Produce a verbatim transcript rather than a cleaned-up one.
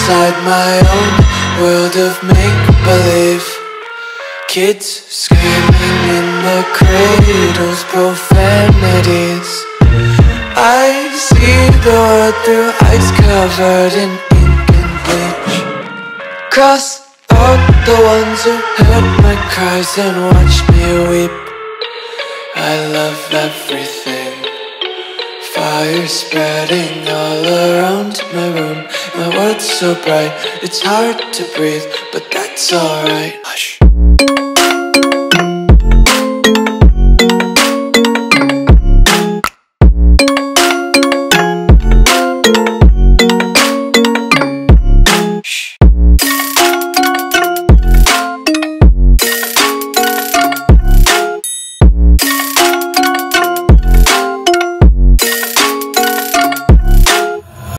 inside my own world of make-believe. Kids screaming in the cradles, profanities. I see the world through eyes covered in ink and bleach. Cross out the ones who heard my cries and watched me weep. I love everything. Fire spreading all around my room. My world's so bright, it's hard to breathe, but that's alright.